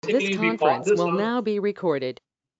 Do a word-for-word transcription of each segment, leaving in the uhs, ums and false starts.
This conference will now be recorded.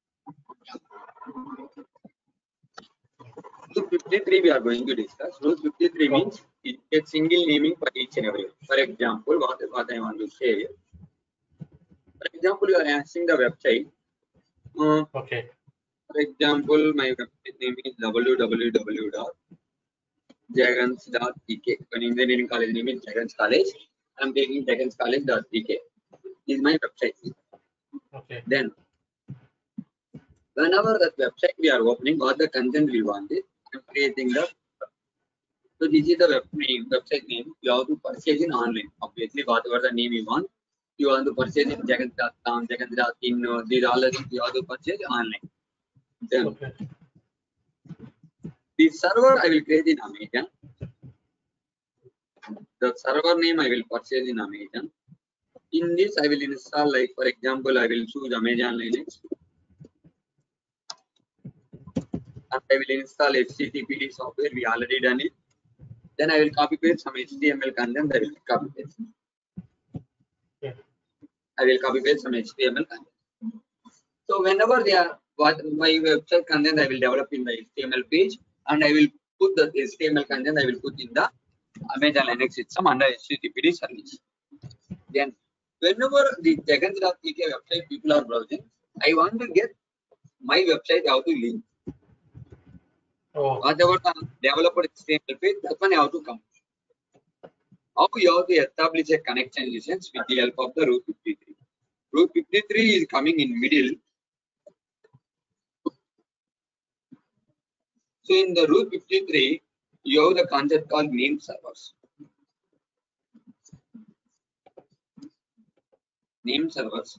Rule fifty-three we are going to discuss. Rule fifty-three means it gets single naming for each and every. For example, what, what I want to say. For example, you are asking the website. Uh, okay. For example, my website name is w w w dot jagans dot p k. When engineering college name is Jagans College, I am taking jagans college dot p k. Is my website. Okay. Then, whenever that website we are opening, what the content we want is creating the. So this is the web name, website name. You have to purchase in online. Obviously, whatever the name you want, you want to purchase in jagans dot com, jagans dot in. These all the things you have to purchase online. Then, Okay. the server I will create in Amazon. The server name I will purchase in Amazon. In this, I will install, like for example, I will choose Amazon Linux. And I will install H T T P D software. We already done it. Then I will copy paste some H T M L content. I will copy paste. Yeah. I will copy paste some H T M L content. So whenever they are what my website content, I will develop in the H T M L page, and I will put the H T M L content. I will put in the Amazon Linux system under H T T P D service. Then, whenever the jagans dot p k website people are browsing, I want to get my website how to link. Oh. Whatever the developer H T M L page, that one I have to come. How you have to establish a connection license with the help of the Route fifty-three. Route fifty-three is coming in middle. So in the Route fifty-three, you have the concept called name servers. Name servers.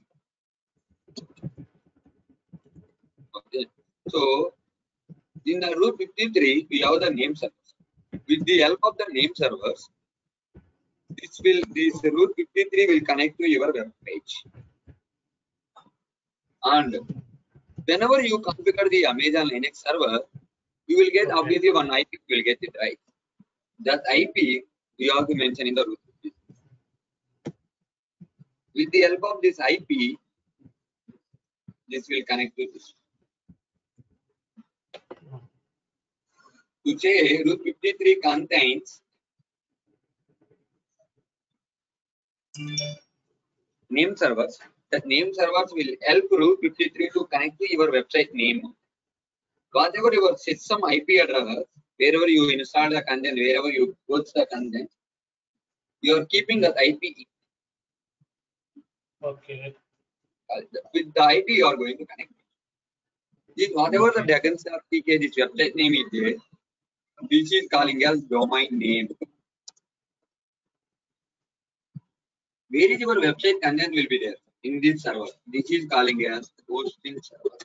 Okay. So in the Route fifty-three, we have the name servers. With the help of the name servers, this will this Route fifty-three will connect to your web page. And whenever you configure the Amazon Linux server, you will get okay. obviously one I P. You will get it right. That I P you have to mention in the Route fifty-three. With the help of this I P, this will connect to this. To say Route fifty-three contains name servers. That name servers will help Route fifty-three to connect to your website name. Whatever your system I P address, wherever you install the content, wherever you post the content, you are keeping that I P. Okay. With the I P, you are going to connect. This, whatever okay. the jagans dot p k, this website name is there, this is calling as domain name. Where is your website content will be there? In this server. This is calling as hosting server.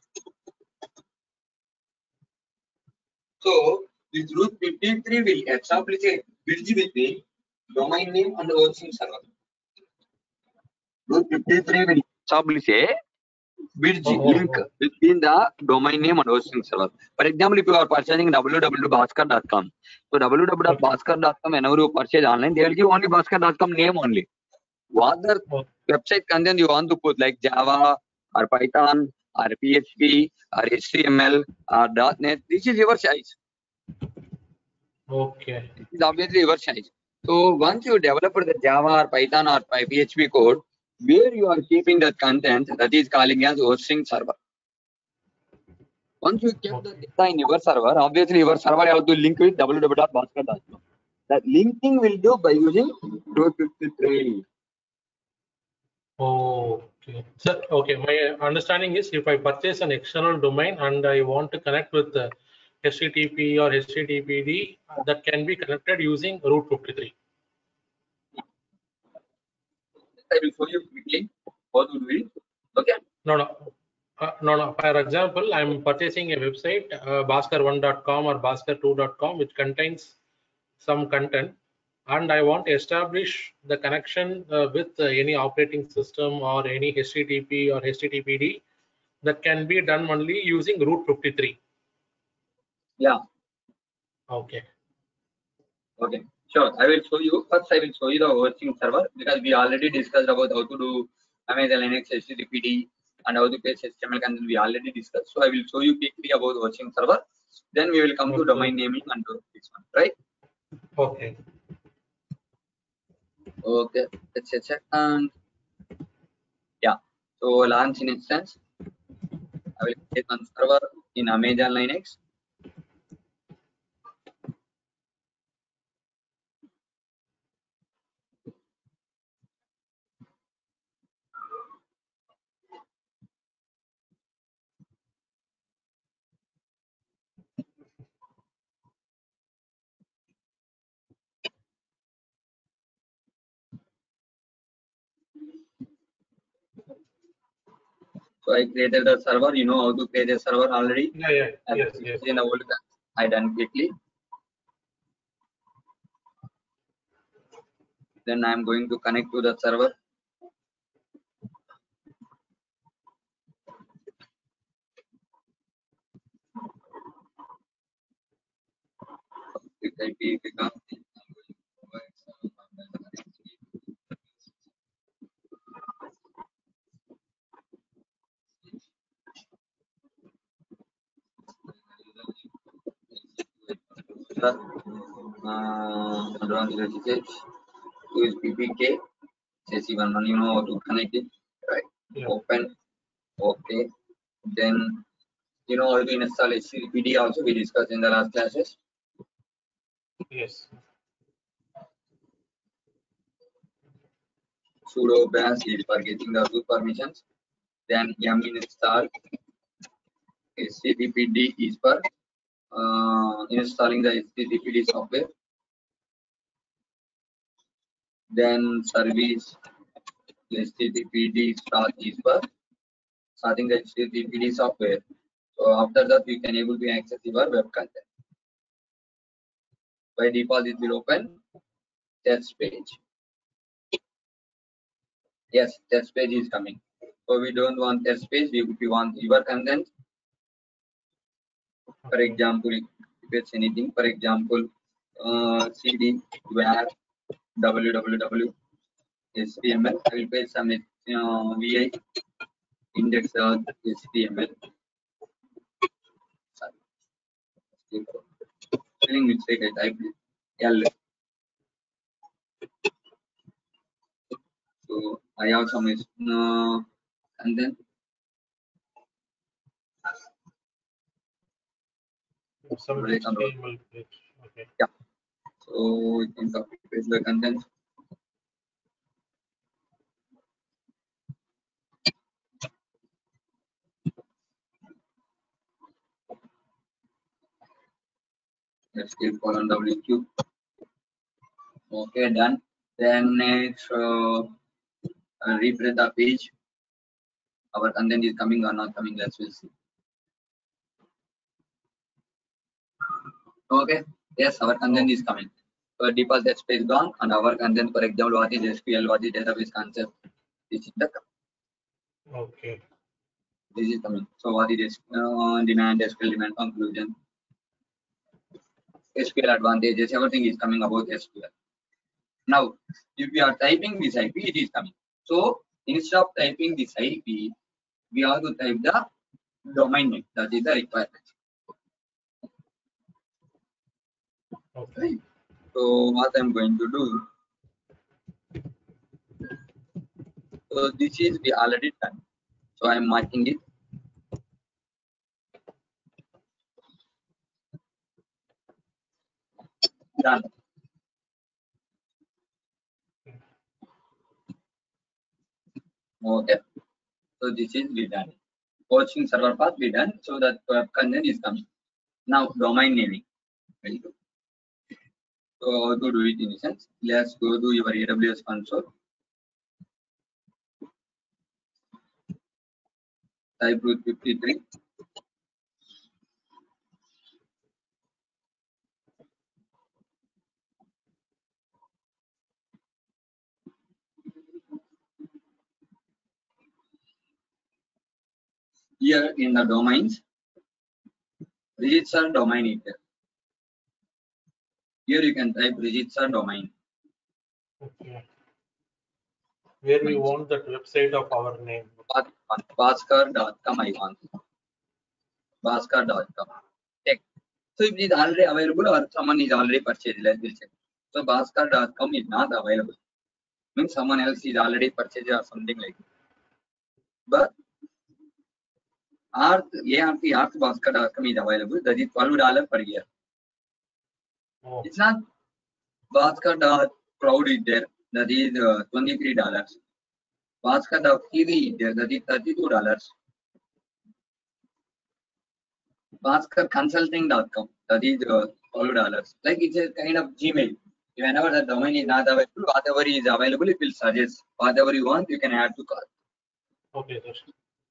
So this Route fifty-three will establish a bridge between domain name and the hosting server. Route fifty-three will establish a bridge oh, link oh. between the domain name and hosting server. For example, if you are purchasing w w w dot bhaskar dot com, so w w w dot bhaskar dot com, whenever you purchase online, they will give only bhaskar dot com name only. What the oh. website content you want to put, like Java or Python or P H P or H T M L or .NET, this is your choice. Okay. This is obviously your choice. So once you develop the Java or Python or P H P code, where you are keeping that content, that is calling as hosting server. Once you keep okay. the data in your server, obviously your server have to link with w w w dot bhaskar dot com. That linking will do by using Route fifty-three. Oh, okay. So, okay, my understanding is if I purchase an external domain and I want to connect with the H T T P or H T T P D, that can be connected using Route fifty-three. I will show you quickly what would be. Okay. No, no. Uh, no, no. For example, I'm purchasing a website, uh, bhaskar one dot com or bhaskar two dot com, which contains some content, and I want to establish the connection uh, with uh, any operating system or any H T T P or H T T P D. That can be done only using Route fifty-three. Yeah. Okay. Okay. Sure. I will show you. First, I will show you the hosting server because we already discussed about how to do Amazon Linux, H T T P D, and how to paste H T M L content we already discussed. So I will show you quickly about watching server. Then we will come Okay. to domain naming and to this one, right? Okay. Okay, let's check and yeah. So launch in instance. I will click on server in Amazon Linux. So I created the server. You know how to create a server already. Yeah, yeah, As yes, it yes. is in the old class. I done quickly. Then I am going to connect to the server. Click I P, click on uh, advanced message. Use P P K. C C one, you know how to connect it, right? Yeah. Open. Okay. Then you know how to install H T T P D also we discussed in the last classes. Yes. Sudo bash is for getting the root permissions. Then yum install. H T T P D is for uh, installing the H T T P D software. Then service H T T P D start is for starting the H T T P D software. So after that you can able to access your web content. By default it will open test page. Yes, test page is coming. So we don't want test page, we, we want your content. For Okay. example, if it's anything, for example, uh, cd where www H T M L. I will paste some uh, vi index dot H T M L. Sorry, spelling mistake. I typed L. So I have some uh, and then Some break H and T M L page. Okay. yeah. So we can copy paste the content. Let's click colon W Q. Okay, done. Then next, uh, uh, refresh the page. Our content is coming or not coming. Let's will see. Okay. Yes, our content Oh. is coming. So default test page gone, and our content, for example, what is S Q L, what is database concept. This is the Okay. this is coming. So what is uh, demand, S Q L demand, conclusion, S Q L advantages, everything is coming about S Q L. Now, if we are typing this I P, it is coming. So instead of typing this I P, we have to type the domain name. That is the requirement. Okay. Right. So what I'm going to do. So this is we already done. So I'm marking it. Done. Okay. So this is we done. Watching server path we done. So that web content is coming. Now domain naming. Very good. So how to do it in a sense? Let's go to your A W S console. Type root fifty-three. Here in the domains, register domain is here you can type register domain. Okay. where we want that website of our name. Bhaskar dot com I want. Bhaskar dot com. Check. So if it is already available or someone is already purchased, let's check. So Bhaskar dot com is not available. Means someone else is already purchased or something like that. But Arth, Arth, Arth Bhaskar dot com is available. That is twelve dollars per year. Oh. It's not Bhaskar dot cloud is there. That is uh, twenty-three dollars. Bhaskar dot T V is there. That is thirty-two dollars. Bhaskar consulting dot com. That is uh, twelve dollars. Like it's a kind of Gmail. Whenever the domain is not available, whatever is available, it will suggest. Whatever you want, you can add to cart. Okay, sir.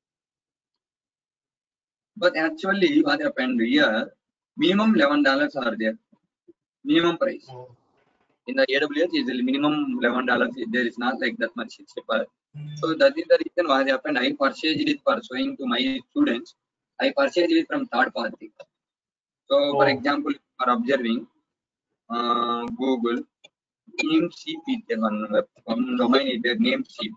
But actually, what happened here, minimum eleven dollars are there. Minimum price. Oh. In the A W S, is minimum eleven dollars. There is not like that much cheaper. So that is the reason what happened. I purchased it for showing to my students. I purchased it from third party. So, Oh. for example, for observing uh, Google Namecheap is there one, one domain is there Namecheap.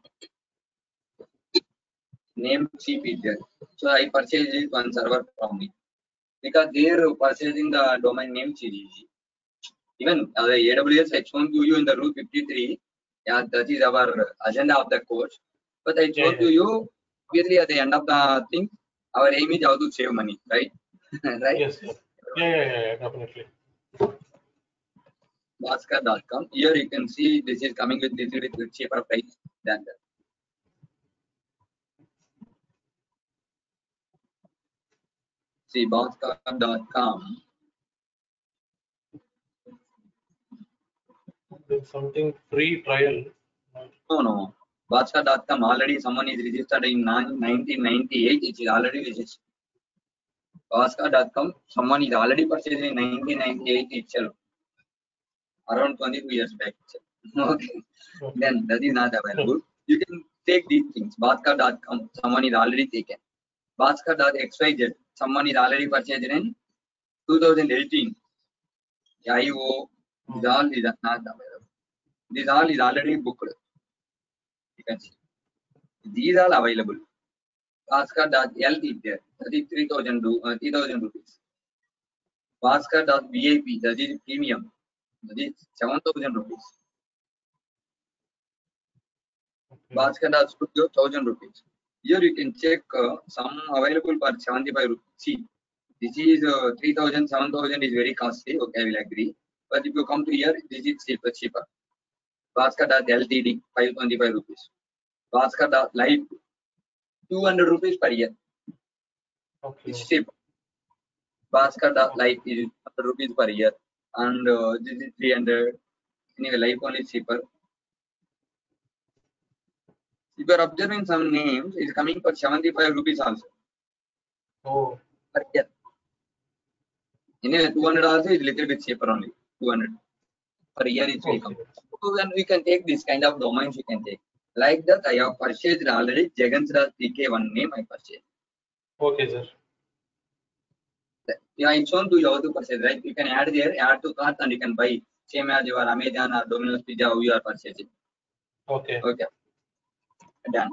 Namecheap is there. So I purchased it one server from me because they are purchasing the domain name easy. Even uh, the A W S I shown to you in the Route fifty-three. Yeah, that is our agenda of the course. But I shown Yeah, to yeah. you obviously at the end of the thing, our aim is how to save money, right? Right? Yes, sir. Yeah, yeah, yeah, yeah, definitely. Bhaskar dot com. Here you can see this is coming with little bit cheaper price than that. See Bhaskar dot com. There's something free trial. No, no. Bhaskar dot com already someone is registered in nineteen ninety-eight. It is already registered. Bhaskar dot com someone is already purchased in nineteen ninety-eight itself. Around twenty-two years back. Okay. Okay. Then that is not available. You can take these things. Bhaskar dot com someone is already taken. Bhaskar dot x y z someone is already purchased in two thousand eighteen. I O this all is not available. This all is already booked. You can see. These are available. Bhaskar dot L is there. That is three thousand uh, three thousand rupees. Bhaskar dot V I P, that is premium. That is seven thousand rupees. Okay. Bhaskar dot Studio, one thousand rupees. Here you can check uh, some available for seventy-five rupees. See, this is uh, three thousand, seven thousand is very costly. Okay, I will agree. But if you come to here, this is cheaper. cheaper. Bhaskar dot L T D, five hundred twenty-five rupees. Bhaskar dot Live, two hundred rupees per year. Okay. It's cheap. Bhaskar dot Live is one hundred rupees per year. And uh, this is three hundred. Anyway, Live one is cheaper. If you are observing some names, it's coming for seventy-five rupees also Oh. per year. Anyway, two hundred also is little bit cheaper only. two hundred per year is will come. Okay. So then we can take this kind of domains we can take. Like that, I have purchased already Jagans dot P K one name I purchased. Okay, sir. Yeah, I shown to you how to purchase, right? You can add there, add to cart, and you can buy same as your Amazon or Domino's Pizza how you are purchasing. Okay. Okay, done.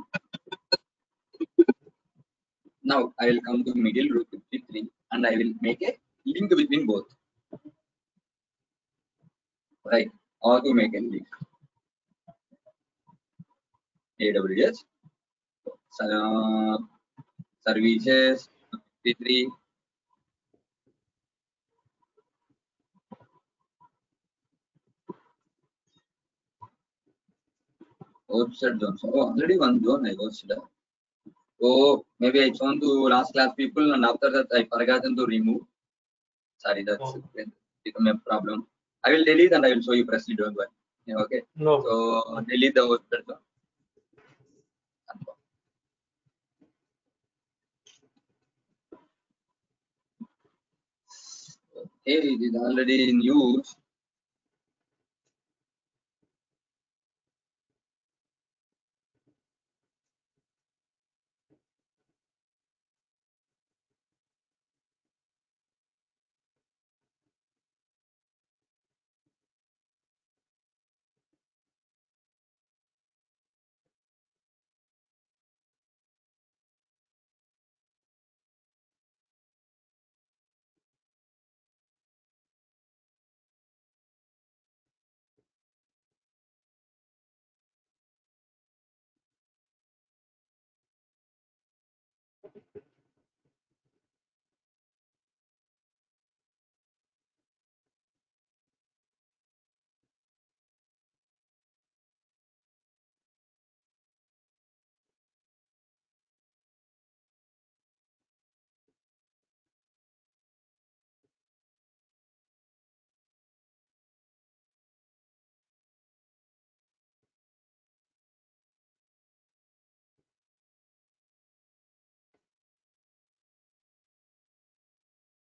Now I will come to middle Route fifty-three and I will make a link between both. Right? How to make a link? A W S uh, services fifty-three. Hosted zone. So already one zone I hosted. So maybe I shown to last class people and after that I forgotten to remove. Sorry, that's Oh. become a problem. I will delete and I will show you precisely. Don't worry. Yeah, okay. No. So delete the hosted zone. Okay, it is already in use.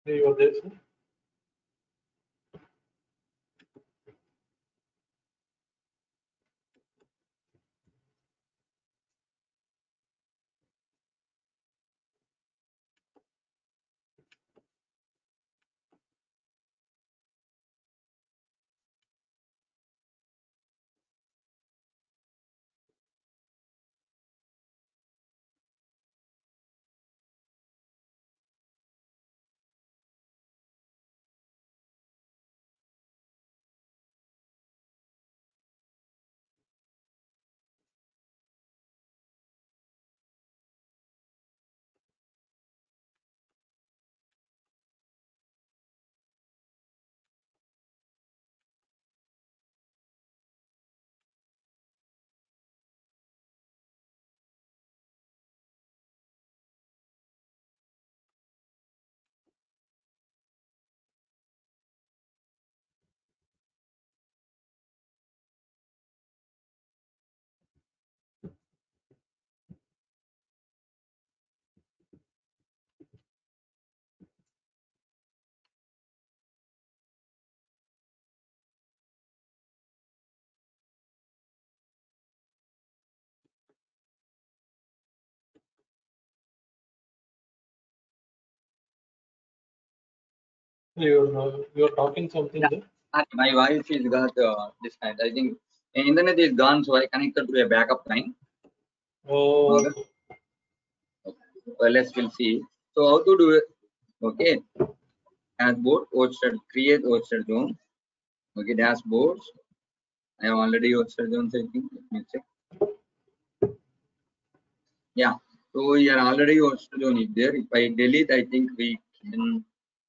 You are there, sir? You're uh, you're talking something there. My voice is got uh, disconnected. I think the internet is gone, so I connected to a backup line. Oh. Okay. Well, let's we'll see. So how to do it? Okay. Dashboard, hosted, create hosted zone. Okay, dashboards. I have already hosted zones, I think. Let me check. Yeah. So you are already hosted zone is there. If I delete, I think we can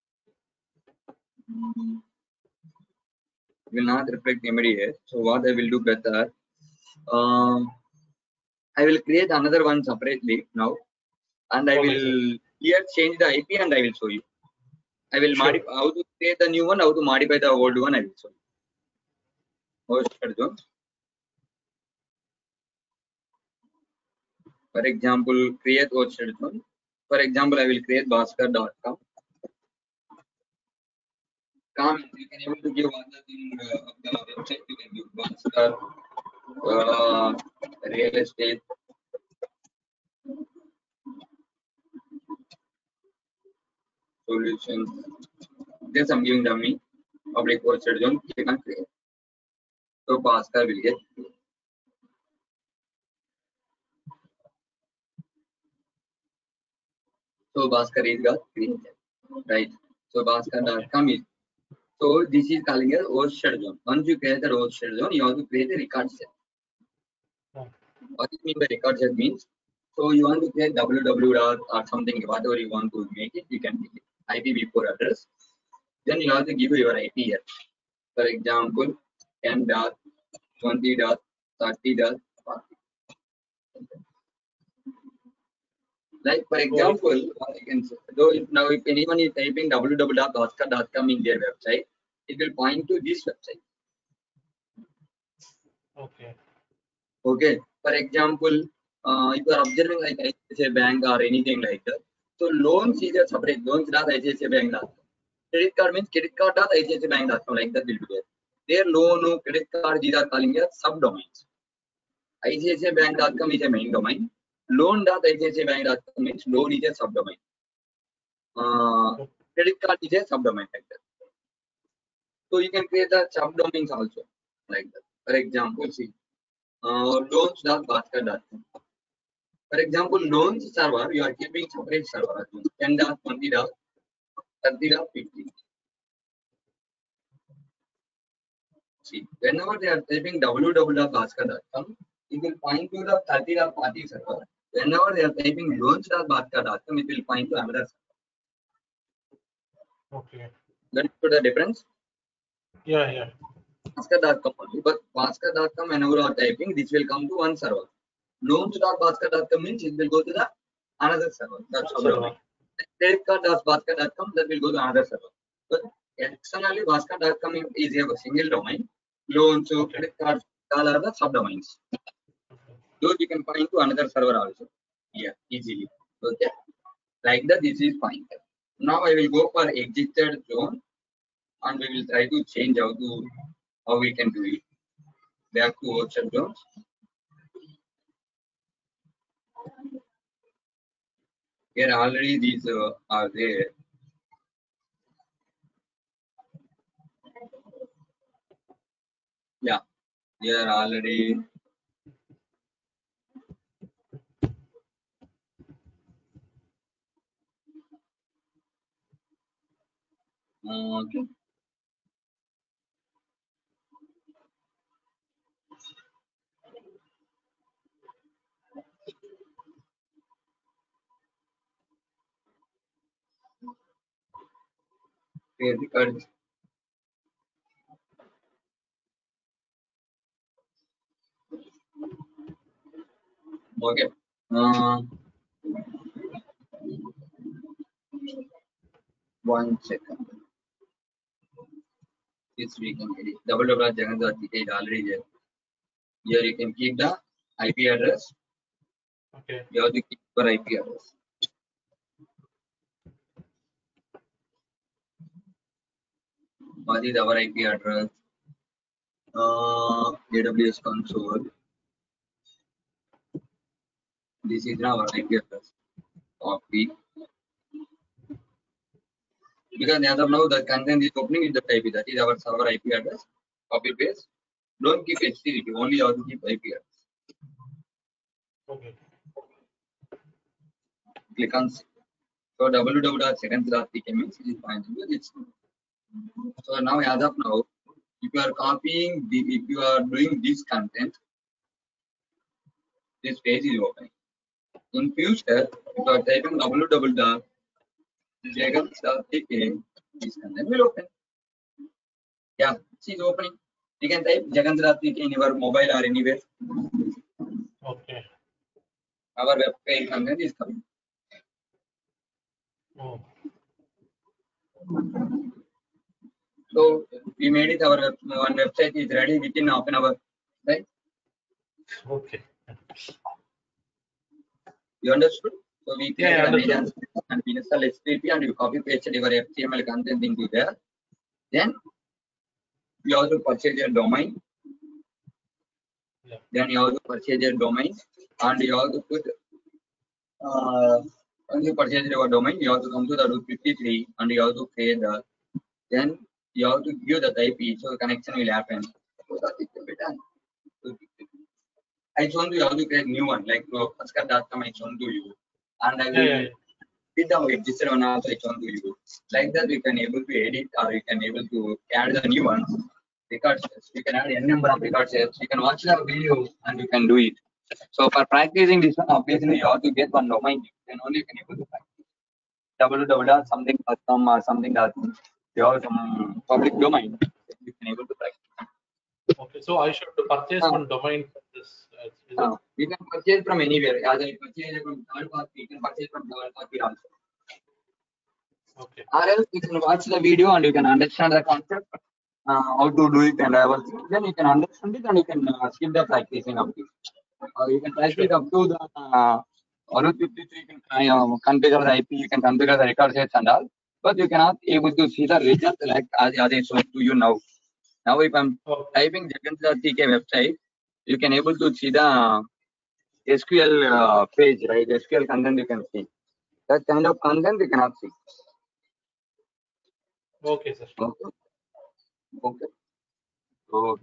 um, will not reflect immediate. So what I will do better. Um, I will create another one separately now, and I Okay, will sir. here change the I P and I will show you. I will Sure. modify how to create the new one, how to modify the old one. I will show you. Hosted zone. For example, create hosted zone. For example, I will create Bhaskar dot com. Comment. You can able to give other thing uh, of the website. You can give Bhaskar, uh, real estate. Solutions. This I'm giving dummy. Public hosted zone. You can create. So Bhaskar will get. So Bhaskar is got created. Right. So Bhaskar dot com is. So this is calling a hosted zone. Once you create a hosted zone, you have to create a record set. Oh. What it means by record set means, so you want to create www dot or something, whatever you want to make it, you can make it. I P v four address. Then you have to give your I P here. For example, ten dot twenty dot thirty dot forty. Like for example, what I can say, though if now if anyone is typing www dot bhaskar dot com in their website, it will point to this website. Okay. Okay. For example, uh, if you are observing like I C I C I Bank or anything like that, so loans is a separate loans dot I C I C I Bank dot com. Credit card means credit card dot I C I C I Bank dot com, like that will be there. Their loan, credit card, these are calling as subdomains. I C I C I Bank dot com is a main domain. Loan dot I C I C I Bank dot com means loan is a subdomain. Uh, credit card is a subdomain like that. So you can create the subdomains also like that. For example, see uh, loans dot bhaskar dot com. For example, loans server, you are keeping separate server, ten dot twenty dot thirty dot fifty. See, whenever they are typing www dot bhaskar dot com, it will point to the thirty dot forty server. Whenever they are typing loans dot bhaskar dot com, it will point to another server. Okay. Get to the difference? Yeah, yeah. Bhaskar dot com only, but Bhaskar dot com, whenever you are typing, this will come to one server. Loans dot bhaskar dot com means it will go to the another server. That's how. Credit card dot bhaskar dot com, that will go to another server. But externally, Bhaskar dot com is a single domain. Loans, so Okay. credit cards, all are the subdomains. Those you can find to another server also. Yeah, easily. Okay. Like that, this is fine. Now I will go for exited zone and we will try to change how to how we can do it. Back to workshop zones. Here already these uh, are there. Yeah, here already. Okay. Here the cards. Okay. Uh, one second. This we can edit. Double double Jagannath is already there. Here you can keep the I P address. Okay. You have to keep your I P address. What is our I P address? Uh, A W S console. This is our I P address. Copy. Because as of now the content is opening in the I P. That is our server I P address. Copy paste. Don't keep H T T P. Only have to keep I P address. Okay. Click on. So w w w dot seconds dot p k means it is fine. So now as of now, if you are copying the, if you are doing this content, this page is open. In future, if you are typing w w w dot seconds dot p k, this content will open. Yeah, it is opening. You can type seconds dot p k in your mobile or anywhere. Okay. Our web page content is coming. Oh. So we made it. Our one website is ready within half an hour, right? Okay. You understood? So we create Yeah, a media understood. and we install H T T P and you copy paste your H T M L content into there. Then you have to purchase your domain. Yeah. Then you have to purchase your domain and you have to put. Uh, once you purchase your domain, you have to come to the route fifty-three and you have to create the. Then you have to give the I P, so the connection will happen. So that it will be done. I shown you how to create new one like Pascal dot com. I shown to you, and I will. Yeah, yeah, yeah. With the existing one also I shown to you. Like that we can able to edit or we can able to add the new ones. Records, we can add any number of records. You can watch the video and you can do it. So for practicing this one, obviously you have to get one domain. Then only you can able to practice. w w w dot something dot com or something dot com. You have some public domain. You can able to practice. Okay, so I should purchase Uh, one domain for this. uh, Is uh, it? you can purchase from anywhere. As I purchase from third party, you can purchase from third party also. Okay. Or else you can watch the video and you can understand the concept, uh, how to do it and everything. Then you can understand it and you can uh, skip the practicing of it. Or you can practice Sure. up to the uh, Route fifty-three, you can uh, configure the I P, you can configure the record sets and all. But you cannot able to see the result like as, as I showed to you now. Now if I'm Okay. typing Jagannath website, you can able to see the S Q L uh, page, right? S Q L content you can see. That kind of content you cannot see. Okay, sir. Okay. Okay. So,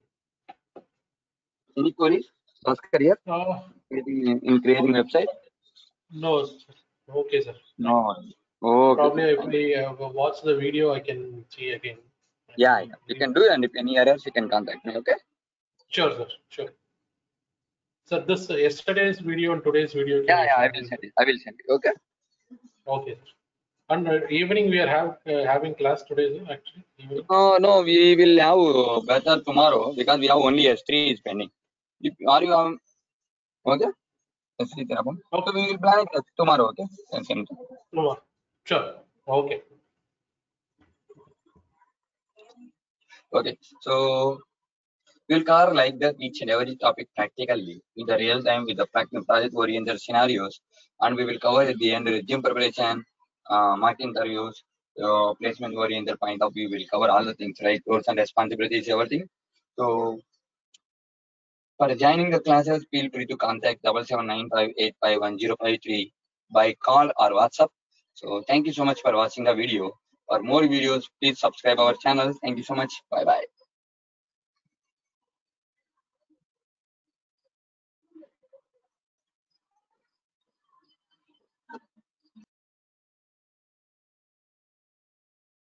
any queries? Oscar here? Uh, Creating, in creating website? no, sir. Okay, sir. No. Okay. Probably if I uh, watch the video, I can see again. Yeah, yeah, you can do it, and if any errors, you can contact me. Okay. Sure, sir. Sure. So this uh, yesterday's video and today's video. Can Yeah, you yeah, I share will me? send it. I will send it. Okay. Okay, sir. And uh, evening we are have uh, having class today, sir. Actually, evening. No, no, we will have uh, better tomorrow because we have only S three is pending. If are you um, okay? S three happen. So we will plan it tomorrow. Okay. And send it. No, sure. Okay. Okay. So we'll cover like that each and every topic practically in the real time with the practical project oriented scenarios, and we will cover at the end resume preparation, uh, mock interviews, uh, placement oriented point of view. We'll cover all the things, right? Roles and responsibilities, everything. So for joining the classes, feel free to contact double seven nine five eight five one zero five three by call or WhatsApp. So thank you so much for watching the video. For more videos, please subscribe our channel. Thank you so much. Bye bye.